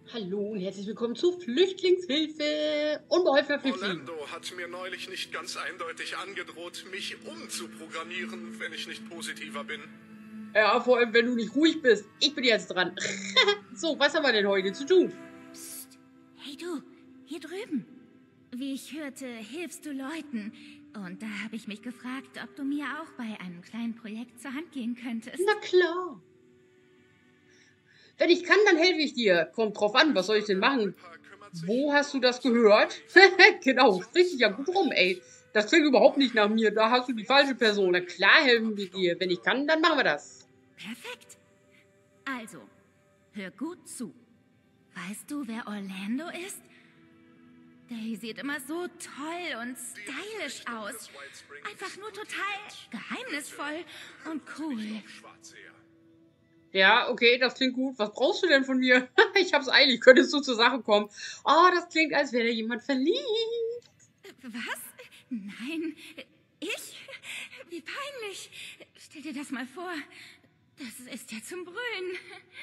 Hallo und herzlich willkommen zu Flüchtlingshilfe. Unbeholfener Flüchtling. Orlando hat mir neulich nicht ganz eindeutig angedroht, mich umzuprogrammieren, wenn ich nicht positiver bin. Ja, vor allem, wenn du nicht ruhig bist. Ich bin jetzt dran. So, was haben wir denn heute zu tun? Psst. Hey du, hier drüben. Wie ich hörte, hilfst du Leuten. Und da habe ich mich gefragt, ob du mir auch bei einem kleinen Projekt zur Hand gehen könntest. Na klar. Wenn ich kann, dann helfe ich dir. Kommt drauf an, was soll ich denn machen? Wo hast du das gehört? Genau, sprich dich ja gut rum, ey. Das klingt überhaupt nicht nach mir. Da hast du die falsche Person. Na klar helfen wir dir. Wenn ich kann, dann machen wir das. Perfekt. Also, hör gut zu. Weißt du, wer Orlando ist? Der sieht immer so toll und stylisch aus. Einfach nur total geheimnisvoll und cool. Ja, okay, das klingt gut. Was brauchst du denn von mir? Ich hab's eilig. Könntest du zur Sache kommen? Oh, das klingt, als wäre da jemand verliebt. Was? Nein, ich? Wie peinlich. Stell dir das mal vor. Das ist ja zum Brüllen.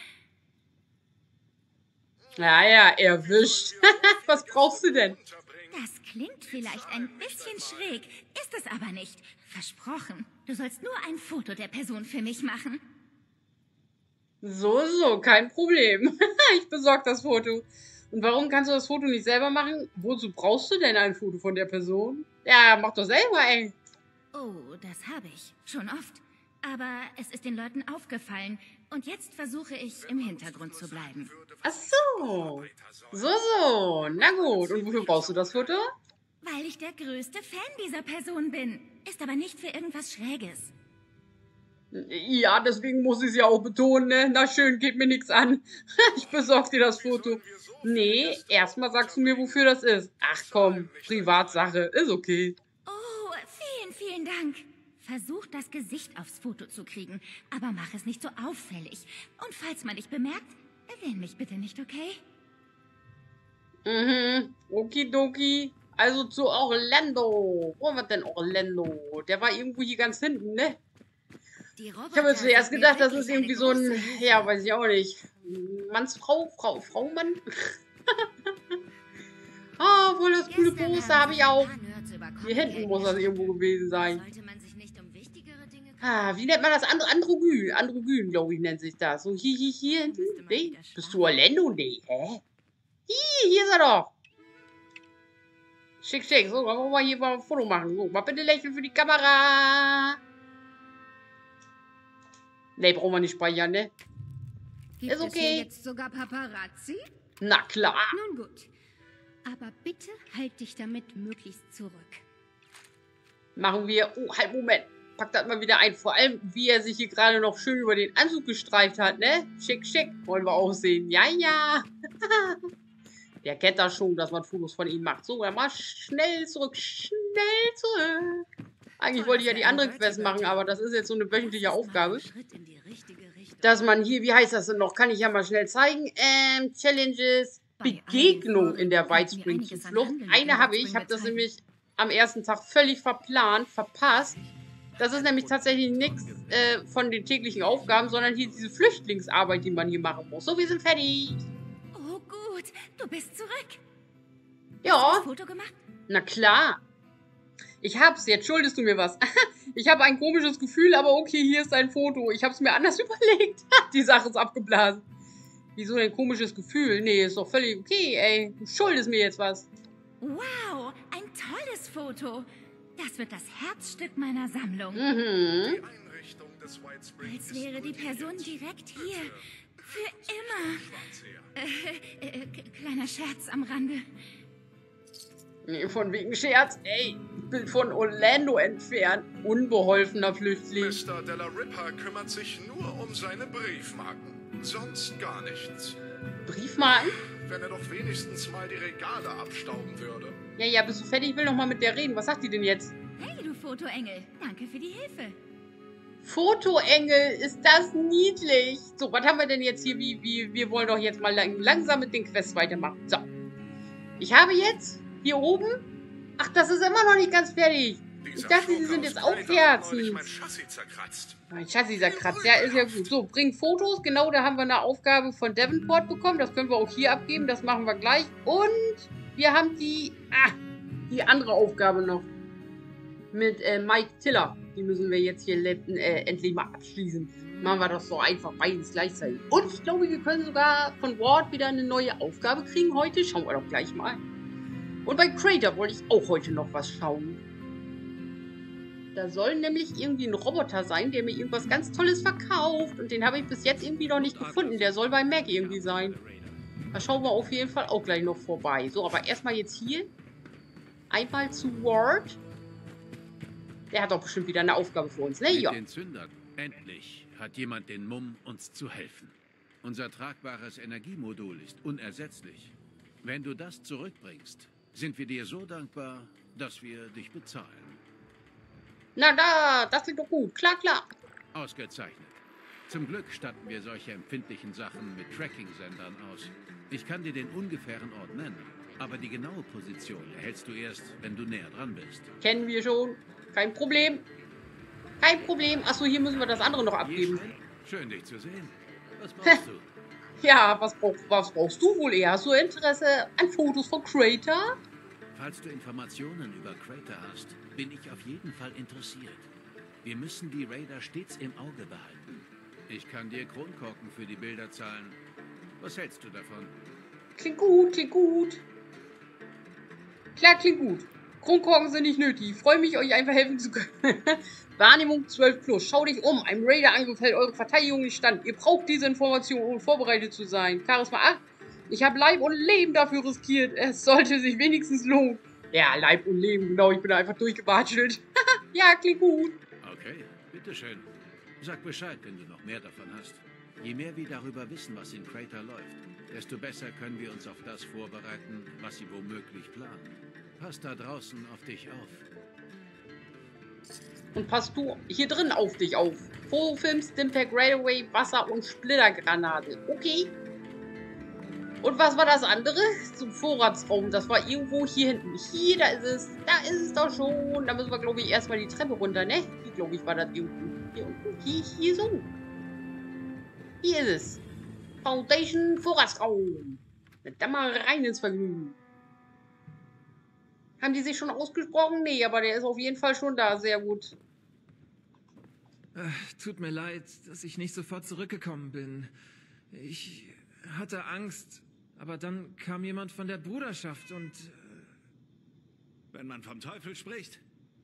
Naja, erwischt. Was brauchst du denn? Das klingt vielleicht ein bisschen schräg, ist es aber nicht. Versprochen. Du sollst nur ein Foto der Person für mich machen. So, kein Problem. Ich besorge das Foto. Und warum kannst du das Foto nicht selber machen? Wozu brauchst du denn ein Foto von der Person? Ja, mach doch selber, ey. Oh, das habe ich. Schon oft. Aber es ist den Leuten aufgefallen. Und jetzt versuche ich, im Hintergrund zu bleiben. Ach so. So. Na gut. Und wofür brauchst du das Foto? Weil ich der größte Fan dieser Person bin. Ist aber nicht für irgendwas Schräges. Ja, deswegen muss ich es ja auch betonen, ne? Na schön, geht mir nichts an. Ich besorge dir das Foto. Nee, erstmal sagst du mir, wofür das ist. Ach komm, Privatsache, ist okay. Oh, vielen Dank. Versuch, das Gesicht aufs Foto zu kriegen, aber mach es nicht so auffällig. Und falls man dich bemerkt, erwähn mich bitte nicht, okay? Okidoki. Also zu Orlando. Wo war denn Orlando? Der war irgendwo hier ganz hinten, ne? Ich habe jetzt zuerst gedacht, das ist irgendwie so ein, ja, weiß ich auch nicht. Mannsfrau, Frau, Mann. Ah, wohl das coole Poster habe ich auch. Hier hinten muss das irgendwo gewesen sein. Ah, wie nennt man das? Androgyn. Androgyn, glaube ich, nennt sich das. So hier hinten. Nee, bist du Orlando? Nee, hä? Hier ist er doch. Schick. So, dann wollen wir hier mal ein Foto machen. So, mal bitte lächeln für die Kamera. Nee, brauchen wir nicht speichern, ne? Gibt Ist es hier okay. jetzt sogar Paparazzi? Na klar. Nun gut. Aber bitte halt dich damit möglichst zurück. Machen wir. Oh, halt, Moment. Pack das mal wieder ein. Vor allem, wie er sich hier gerade noch schön über den Anzug gestreift hat, ne? Schick. Wollen wir auch sehen. Ja. Der kennt das schon, dass man Fotos von ihm macht. So, dann mal schnell zurück. Eigentlich wollte ich ja die andere Quest machen, aber das ist jetzt so eine wöchentliche Aufgabe. Dass man hier, wie heißt das denn noch? Kann ich ja mal schnell zeigen. Challenges, Begegnung in der Whitespring-Zuflucht. Eine habe ich habe das nämlich am ersten Tag völlig verpasst. Das ist nämlich tatsächlich nichts von den täglichen Aufgaben, sondern hier diese Flüchtlingsarbeit, die man hier machen muss. So, wir sind fertig. Oh gut, du bist zurück. Ja. Hast du das Foto gemacht? Na klar. Ich hab's, jetzt schuldest du mir was. Ich habe ein komisches Gefühl, aber okay, hier ist ein Foto. Ich hab's mir anders überlegt. Die Sache ist abgeblasen. Wieso ein komisches Gefühl? Nee, ist doch völlig okay, ey. Du schuldest mir jetzt was. Wow, ein tolles Foto. Das wird das Herzstück meiner Sammlung. Als wäre die Person direkt hier. Für immer. Kleiner Scherz am Rande. Nee, von wegen Scherz. Ey, ich bin von Orlando entfernt. Unbeholfener Flüchtling. Mr. Della Ripper kümmert sich nur um seine Briefmarken. Sonst gar nichts. Briefmarken? Wenn er doch wenigstens mal die Regale abstauben würde. Ja, bist du fertig? Ich will noch mal mit der reden. Was sagt die denn jetzt? Hey, du Fotoengel. Danke für die Hilfe. Fotoengel, ist das niedlich. So, was haben wir denn jetzt hier? Wir wollen doch jetzt mal langsam mit den Quests weitermachen. So. Ich habe jetzt hier oben. Ach, das ist immer noch nicht ganz fertig. Ich dachte, sie sind jetzt auch fertig. Mein Chassis zerkratzt. Mein Chassis zerkratzt. Ja, ist ja gut. So, bring Fotos. Genau, da haben wir eine Aufgabe von Davenport bekommen. Das können wir auch hier abgeben. Das machen wir gleich. Und wir haben die andere Aufgabe noch. Mit Mike Tiller. Die müssen wir jetzt hier endlich mal abschließen. Machen wir das so einfach beides gleichzeitig. Und ich glaube, wir können sogar von Ward wieder eine neue Aufgabe kriegen heute. Schauen wir doch gleich mal. Und bei Crater wollte ich auch heute noch was schauen. Da soll nämlich irgendwie ein Roboter sein, der mir irgendwas ganz Tolles verkauft. Und den habe ich bis jetzt irgendwie noch nicht gefunden. Der soll bei Mac irgendwie sein. Da schauen wir auf jeden Fall auch gleich noch vorbei. So, aber erstmal jetzt hier. Einmal zu Ward. Der hat doch bestimmt wieder eine Aufgabe für uns, ne? Ja. Mit den Zündern. Endlich hat jemand den Mumm, uns zu helfen. Unser tragbares Energiemodul ist unersetzlich. Wenn du das zurückbringst, sind wir dir so dankbar, dass wir dich bezahlen. Na das klingt doch gut. Klar, klar. Ausgezeichnet. Zum Glück statten wir solche empfindlichen Sachen mit Tracking-Sendern aus. Ich kann dir den ungefähren Ort nennen, aber die genaue Position erhältst du erst, wenn du näher dran bist. Kennen wir schon. Kein Problem. Kein Problem. Achso, hier müssen wir das andere noch abgeben. Schön, dich zu sehen. Was brauchst du? Ja, was brauchst du wohl eher? Hast du Interesse an Fotos von Crater? Falls du Informationen über Crater hast, bin ich auf jeden Fall interessiert. Wir müssen die Raider stets im Auge behalten. Ich kann dir Kronkorken für die Bilder zahlen. Was hältst du davon? Klingt gut, klingt gut. Klar, klingt gut. Kronkorken sind nicht nötig. Ich freue mich, euch einfach helfen zu können. Wahrnehmung 12+. Schau dich um. Ein Raider-Angriff hält eure Verteidigung nicht stand. Ihr braucht diese Information, um vorbereitet zu sein. Charisma 8. Ich habe Leib und Leben dafür riskiert. Es sollte sich wenigstens lohnen. Ja, Leib und Leben, genau. Ich bin da einfach durchgewatschelt. Ja, klingt gut. Okay, bitteschön. Sag Bescheid, wenn du noch mehr davon hast. Je mehr wir darüber wissen, was in Crater läuft, desto besser können wir uns auf das vorbereiten, was sie womöglich planen. Pass da draußen auf dich auf. Und passt du hier drin auf dich auf. Fotofilm, Stimpack, Railway, Wasser und Splittergranate. Okay. Und was war das andere? Zum Vorratsraum. Das war irgendwo hier hinten. Hier, da ist es. Da ist es doch schon. Da müssen wir, glaube ich, erstmal die Treppe runter, ne? Hier, glaube ich, war das irgendwo. Hier unten. Hier so. Hier ist es. Foundation Vorratsraum. Dann mal rein ins Vergnügen. Haben die sich schon ausgesprochen? Nee, aber der ist auf jeden Fall schon da. Sehr gut. Tut mir leid, dass ich nicht sofort zurückgekommen bin. Ich hatte Angst, aber dann kam jemand von der Bruderschaft und... Wenn man vom Teufel spricht.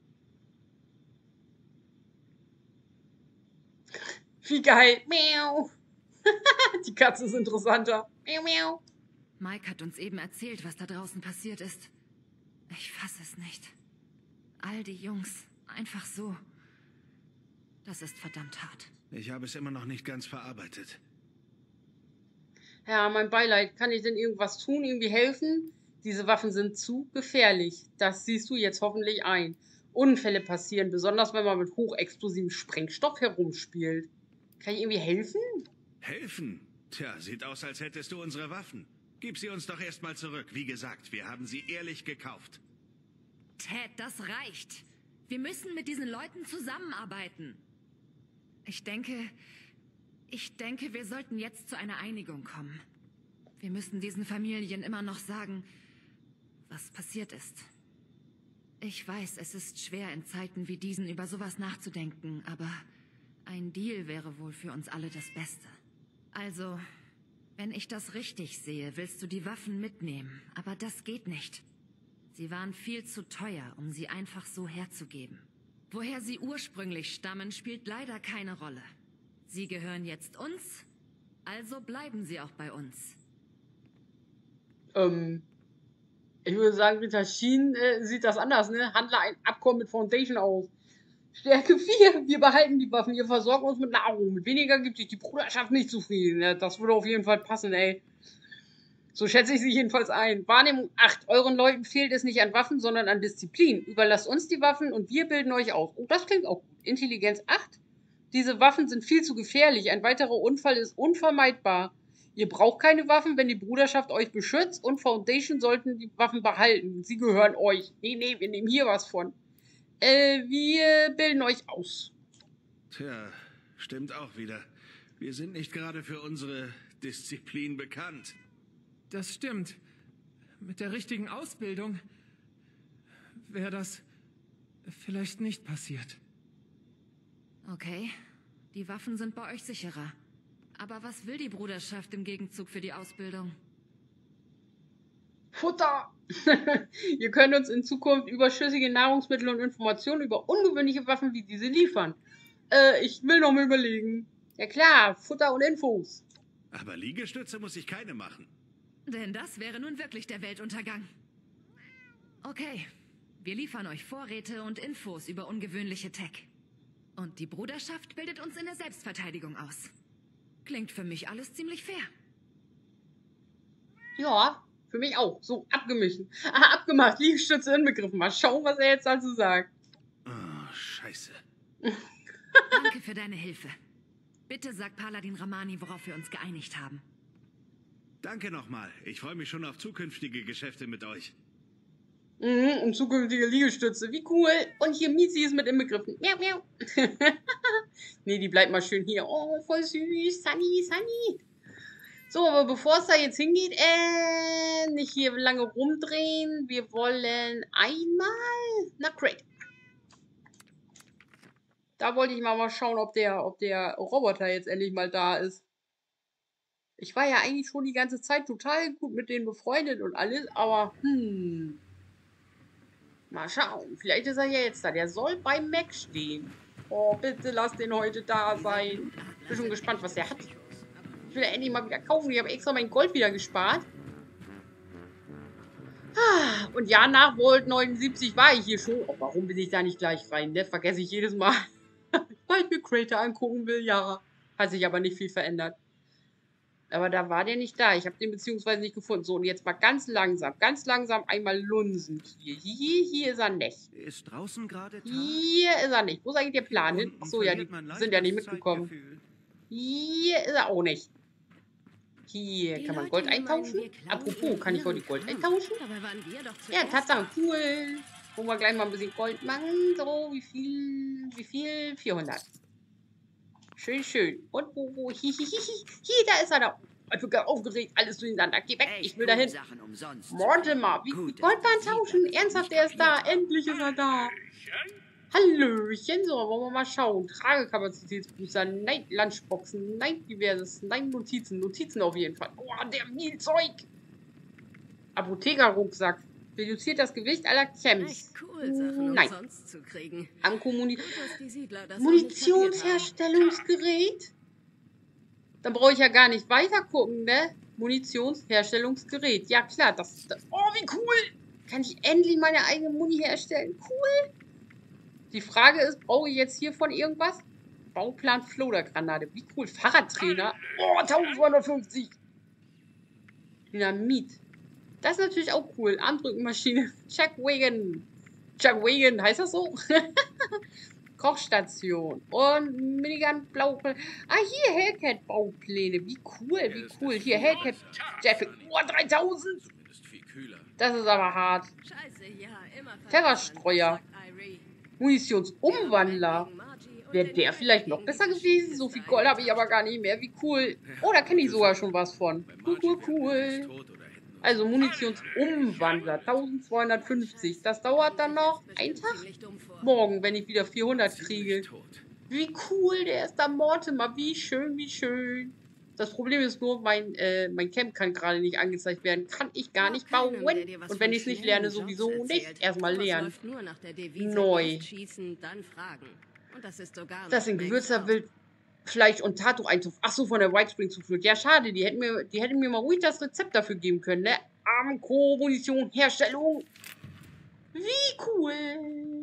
Wie geil. Miau. Die Katze ist interessanter. Miau, miau. Mike hat uns eben erzählt, was da draußen passiert ist. Ich fasse es nicht. All die Jungs, einfach so. Das ist verdammt hart. Ich habe es immer noch nicht ganz verarbeitet. Ja, mein Beileid. Kann ich denn irgendwas tun? Irgendwie helfen? Diese Waffen sind zu gefährlich. Das siehst du jetzt hoffentlich ein. Unfälle passieren, besonders wenn man mit hochexplosivem Sprengstoff herumspielt. Kann ich irgendwie helfen? Helfen? Tja, sieht aus, als hättest du unsere Waffen. Gib sie uns doch erstmal zurück. Wie gesagt, wir haben sie ehrlich gekauft. Ted, das reicht. Wir müssen mit diesen Leuten zusammenarbeiten. Ich denke, wir sollten jetzt zu einer Einigung kommen. Wir müssen diesen Familien immer noch sagen, was passiert ist. Ich weiß, es ist schwer in Zeiten wie diesen über sowas nachzudenken, aber ein Deal wäre wohl für uns alle das Beste. Also, wenn ich das richtig sehe, willst du die Waffen mitnehmen, aber das geht nicht. Sie waren viel zu teuer, um sie einfach so herzugeben. Woher sie ursprünglich stammen, spielt leider keine Rolle. Sie gehören jetzt uns, also bleiben sie auch bei uns. Ich würde sagen, mit Sheen sieht das anders, ne? Handle ein Abkommen mit Foundation aus. Stärke 4. Wir behalten die Waffen. Ihr versorgt uns mit Nahrung. Mit weniger gibt sich die Bruderschaft nicht zufrieden. Ja, das würde auf jeden Fall passen, ey. So schätze ich sie jedenfalls ein. Wahrnehmung 8. Euren Leuten fehlt es nicht an Waffen, sondern an Disziplin. Überlasst uns die Waffen und wir bilden euch aus. Oh, das klingt auch gut. Intelligenz 8. Diese Waffen sind viel zu gefährlich. Ein weiterer Unfall ist unvermeidbar. Ihr braucht keine Waffen, wenn die Bruderschaft euch beschützt, und Foundation sollten die Waffen behalten. Sie gehören euch. Nee, wir nehmen hier was von. Wir bilden euch aus. Tja, stimmt auch wieder. Wir sind nicht gerade für unsere Disziplin bekannt. Das stimmt. Mit der richtigen Ausbildung wäre das vielleicht nicht passiert. Okay, die Waffen sind bei euch sicherer. Aber was will die Bruderschaft im Gegenzug für die Ausbildung? Futter! Ihr könnt uns in Zukunft überschüssige Nahrungsmittel und Informationen über ungewöhnliche Waffen wie diese liefern. Ich will noch mal überlegen. Ja klar, Futter und Infos. Aber Liegestütze muss ich keine machen. Denn das wäre nun wirklich der Weltuntergang. Okay, wir liefern euch Vorräte und Infos über ungewöhnliche Tech. Und die Bruderschaft bildet uns in der Selbstverteidigung aus. Klingt für mich alles ziemlich fair. Ja, für mich auch. So, abgemischt. Aha, abgemacht, Liegestütze inbegriffen. Mal schauen, was er jetzt dazu sagt. Oh, scheiße. Danke für deine Hilfe. Bitte sag Paladin Ramani, worauf wir uns geeinigt haben. Danke nochmal. Ich freue mich schon auf zukünftige Geschäfte mit euch. Und zukünftige Liegestütze. Wie cool. Und hier Mizi ist mit inbegriffen. Miau, miau. Nee, die bleibt mal schön hier. Oh, voll süß. Sunny, Sunny. So, aber bevor es da jetzt hingeht, nicht hier lange rumdrehen. Wir wollen einmal nach Crate. Da wollte ich mal schauen, ob der Roboter jetzt endlich mal da ist. Ich war ja eigentlich schon die ganze Zeit total gut mit denen befreundet und alles, aber mal schauen. Vielleicht ist er ja jetzt da. Der soll beim Mac stehen. Oh, bitte lass den heute da sein. Bin schon gespannt, was der hat. Ich will ja endlich mal wieder kaufen. Ich habe extra mein Gold wieder gespart. Und ja, nach Vault 79 war ich hier schon. Oh, warum bin ich da nicht gleich rein? Das vergesse ich jedes Mal. Weil ich mir Crater angucken will. Ja, hat sich aber nicht viel verändert. Aber da war der nicht da. Ich habe den beziehungsweise nicht gefunden. So, und jetzt mal ganz langsam einmal lunsen. Hier ist er nicht. Ist draußen gerade Tag? Hier ist er nicht. Wo ist eigentlich der Plan hin? Achso, ja, die sind ja nicht mitgekommen. Hier ist er auch nicht. Hier kann man Gold eintauschen. Apropos, kann ich heute Gold eintauschen? Ja, Tatsache, cool. Wollen wir gleich mal ein bisschen Gold machen. So, wie viel? 400. Schön, schön. Und wo? Hier, da ist er da. Ich bin gerade aufgeregt, alles durcheinander. Geh weg, ich will dahin. Mortimer, wie Goldbahn tauschen. Ernsthaft, der ist da. Endlich ist er da. Hallöchen. So, wollen wir mal schauen. Tragekapazitätsbooster. Nein, Lunchboxen. Nein, diverses. Nein, Notizen. Notizen auf jeden Fall. Oh, der Mielzeug. Apotheker-Rucksack. Reduziert das Gewicht aller Camps. Cool, Sachen Nein. umsonst zu kriegen. Am Gut, dass die Siedler das Munitionsherstellungsgerät. Dann brauche ich ja gar nicht weiter gucken, ne? Munitionsherstellungsgerät. Ja, klar, das. Oh, wie cool! Kann ich endlich meine eigene Muni herstellen? Cool! Die Frage ist, brauche ich jetzt hiervon irgendwas? Bauplan Flodergranate. Wie cool. Fahrradtrainer. Oh, 1250. Dynamit. Das ist natürlich auch cool. Armdrückenmaschine. Chuck Wagon, heißt das so? Kochstation. Und Minigun Blaupläne. Ah, hier Hellcat-Baupläne. Wie cool. Hier Hellcat Jetpack. Oh, 3000. Das ist aber hart. Terrorstreuer. Munitionsumwandler. Wäre der vielleicht noch besser gewesen? So viel Gold habe ich aber gar nicht mehr. Wie cool. Oh, da kenne ich sogar schon was von. Cool. Also Munitionsumwandler, 1250. Das dauert dann noch einen Tag? Morgen, wenn ich wieder 400 kriege. Wie cool, der ist da Mortimer. Wie schön. Das Problem ist nur, mein Camp kann gerade nicht angezeigt werden. Kann ich gar nicht bauen. Und wenn ich es nicht lerne, sowieso nicht. Erstmal lernen. Neu. Das sind Gewürzerwild. Fleisch und Tattoo-Eintopf. Achso, von der Whitespring-Zuflucht. Ja, schade. Die hätten mir mal ruhig das Rezept dafür geben können, ne? Armco, Munition, Herstellung. Wie cool.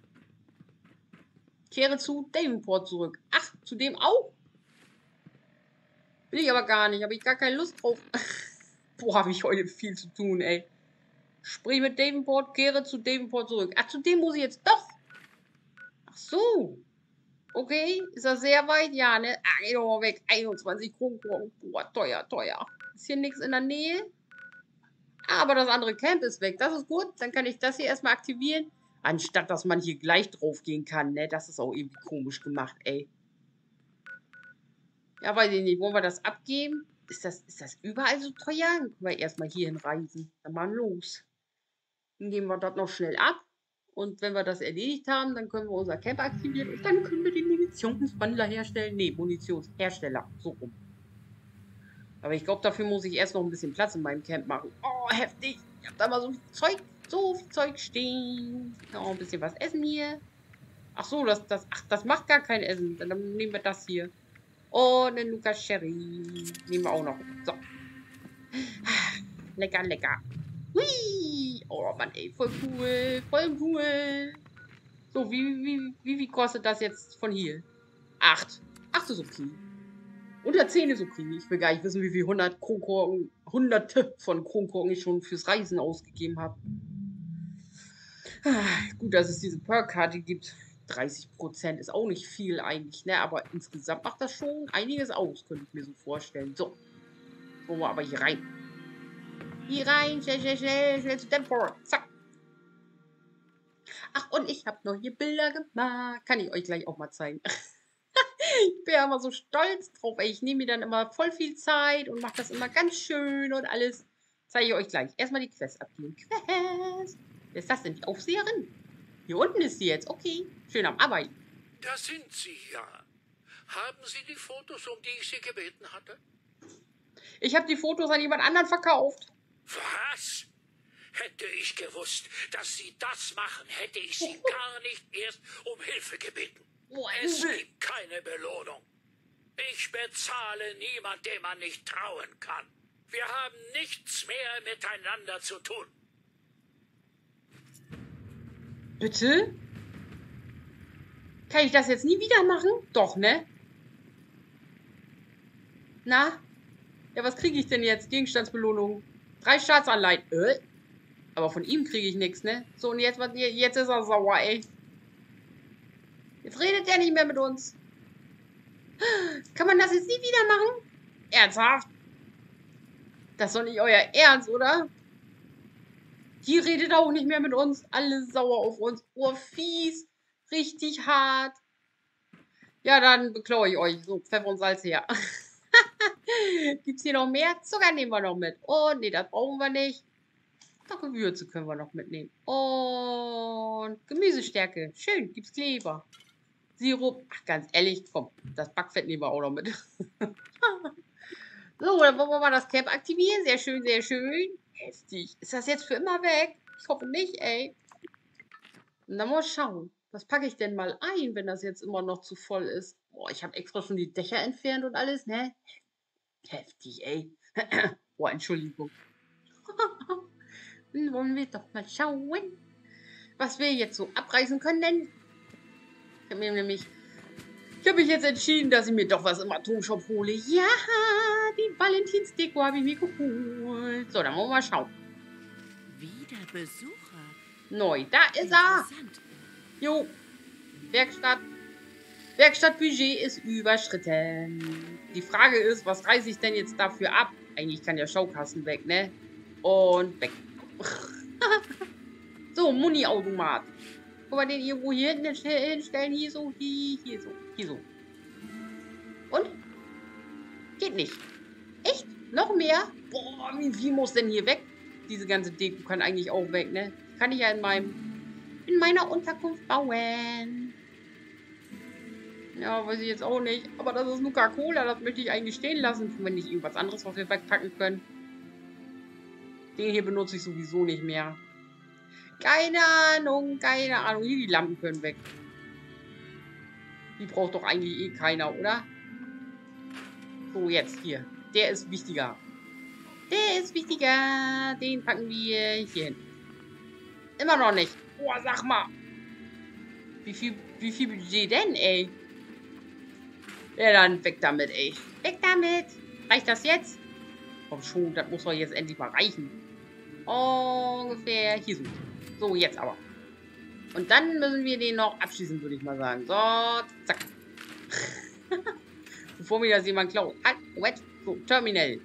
Kehre zu Davenport zurück. Ach, zu dem auch? Will ich aber gar nicht. Habe ich gar keine Lust drauf. Boah, habe ich heute viel zu tun, ey. Sprich mit Davenport, kehre zu Davenport zurück. Ach, zu dem muss ich jetzt doch. Ach so. Okay, ist das sehr weit? Ja, ne? Ah, geh doch mal weg. 21 Kronkorken. Boah, teuer. Ist hier nichts in der Nähe? Ah, aber das andere Camp ist weg. Das ist gut. Dann kann ich das hier erstmal aktivieren. Anstatt, dass man hier gleich drauf gehen kann, ne? Das ist auch irgendwie komisch gemacht, ey. Ja, weiß ich nicht. Wollen wir das abgeben? Ist das überall so teuer? Dann können wir erstmal hierhin reisen. Dann mal los. Dann geben wir das noch schnell ab. Und wenn wir das erledigt haben, dann können wir unser Camp aktivieren. Und dann können wir den Munitionswandler herstellen. Nee, Munitionshersteller. So rum. Aber ich glaube, dafür muss ich erst noch ein bisschen Platz in meinem Camp machen. Oh, heftig. Ich habe da mal so viel Zeug stehen. Noch ein bisschen was essen hier. Ach so, das macht gar kein Essen. Dann nehmen wir das hier. Und eine Nuka Sherry. Nehmen wir auch noch. So. Lecker, lecker. Hui. Oh Mann, ey. Voll cool. Voll cool. So, wie kostet das jetzt von hier? 8. 8 ist okay. 110 ist okay. Ich will gar nicht wissen, wie viel Hunderte von Kronkorken ich schon fürs Reisen ausgegeben habe. Gut, dass es diese Perk-Karte gibt. 30% ist auch nicht viel eigentlich, ne? Aber insgesamt macht das schon einiges aus, könnte ich mir so vorstellen. So. Wollen wir aber hier rein. Hier rein, schnell zu Tempo. Zack. Ach, und ich habe neue Bilder gemacht. Kann ich euch gleich auch mal zeigen. Ich bin ja immer so stolz drauf, ey. Ich nehme mir dann immer voll viel Zeit und mache das immer ganz schön und alles. Zeige ich euch gleich. Erstmal die Quest abgeben. Quest. Wer ist das denn? Die Aufseherin? Hier unten ist sie jetzt. Okay. Schön am Arbeiten. Da sind Sie ja. Haben Sie die Fotos, um die ich Sie gebeten hatte? Ich habe die Fotos an jemand anderen verkauft. Was? Hätte ich gewusst, dass Sie das machen, hätte ich Sie gar nicht erst um Hilfe gebeten. Es gibt keine Belohnung. Ich bezahle niemand, dem man nicht trauen kann. Wir haben nichts mehr miteinander zu tun. Bitte? Kann ich das jetzt nie wieder machen? Doch, ne? Na? Ja, was kriege ich denn jetzt? Gegenstandsbelohnung. 3 Staatsanleihen. Aber von ihm kriege ich nichts, ne? So, und jetzt ist er sauer, ey. Jetzt redet er nicht mehr mit uns. Kann man das jetzt nie wieder machen? Ernsthaft? Das ist doch nicht euer Ernst, oder? Die redet auch nicht mehr mit uns. Alle sauer auf uns. Oh, fies. Richtig hart. Ja, dann beklaue ich euch. So, Pfeffer und Salz her. Gibt's hier noch mehr? Zucker nehmen wir noch mit. Oh, nee, das brauchen wir nicht. Doch, Gewürze können wir noch mitnehmen. Und Gemüsestärke. Schön, gibt's Kleber. Sirup. Ach, ganz ehrlich, komm, das Backfett nehmen wir auch noch mit. So, dann wollen wir mal das Camp aktivieren. Sehr schön, sehr schön. Heftig. Ist das jetzt für immer weg? Ich hoffe nicht, ey. Und dann mal schauen. Was packe ich denn mal ein, wenn das jetzt immer noch zu voll ist? Boah, ich habe extra schon die Dächer entfernt und alles, ne? Heftig, ey. Boah, Entschuldigung. Dann wollen wir doch mal schauen, was wir jetzt so abreißen können, denn ich habe mich jetzt entschieden, dass ich mir doch was im Atomshop hole. Ja, die Valentinsdeko habe ich mir geholt. So, dann wollen wir mal schauen. Wieder Besucher. Neu, da ist er. Jo, Werkstattbudget ist überschritten. Die Frage ist, was reiße ich denn jetzt dafür ab? Eigentlich kann der Schaukasten weg, ne? Und weg. So, Muni-Automat. Können wir den irgendwo hier hinten hinstellen? Hier so, hier so. Und? Geht nicht. Echt? Noch mehr? Boah, wie viel muss denn hier weg? Diese ganze Deko kann eigentlich auch weg, ne? Kann ich ja in meiner Unterkunft bauen. Ja, weiß ich jetzt auch nicht. Aber das ist Nuka-Cola, das möchte ich eigentlich stehen lassen. Wenn nicht irgendwas anderes, was wir wegpacken können. Den hier benutze ich sowieso nicht mehr. Keine Ahnung. Hier, die Lampen können weg. Die braucht doch eigentlich eh keiner, oder? So, jetzt hier. Der ist wichtiger. Den packen wir hier hin. Immer noch nicht. Boah, sag mal. Wie viel Budget denn, ey? Ja, dann weg damit, ey. Weg damit. Reicht das jetzt? Komm schon, das muss doch jetzt endlich mal reichen. Ungefähr hier so. So, jetzt aber. Und dann müssen wir den noch abschließen, würde ich mal sagen. So, zack. Bevor mir das jemand klaut. Halt, Moment. So, Terminal.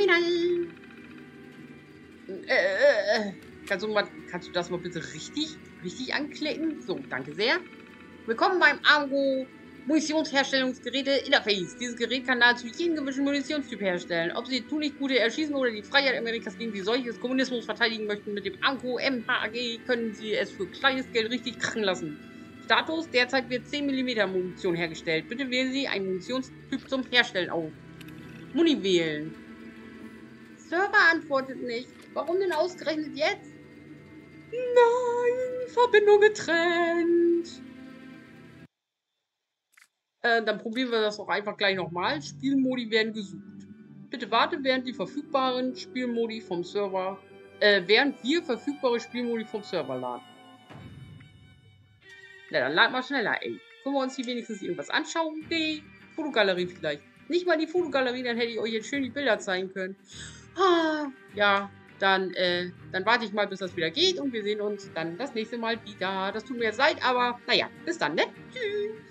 Kannst du das mal bitte richtig richtig anklicken. So, danke sehr. Willkommen beim Argo Munitionsherstellungsgeräte Interface. Dieses Gerät kann nahezu jeden gewünschten Munitionstyp herstellen. Ob Sie Tunichtgute erschießen oder die Freiheit Amerikas gegen die Seuche des Kommunismus verteidigen möchten, mit dem Argo MHAG können Sie es für kleines Geld richtig krachen lassen. Status: Derzeit wird 10 mm Munition hergestellt. Bitte wählen Sie einen Munitionstyp zum Herstellen aus. Muni wählen. Server antwortet nicht. Warum denn ausgerechnet jetzt? Nein, Verbindung getrennt. Dann probieren wir das doch einfach gleich nochmal. Spielmodi werden gesucht. Bitte warte, während wir verfügbare Spielmodi vom Server laden. Na, dann lad mal schneller, ey. Können wir uns hier wenigstens irgendwas anschauen? Nee, Fotogalerie vielleicht. Nicht mal die Fotogalerie, dann hätte ich euch jetzt schön die Bilder zeigen können. Ja, dann warte ich mal, bis das wieder geht und wir sehen uns dann das nächste Mal wieder. Das tut mir jetzt leid, aber naja, bis dann, ne? Tschüss.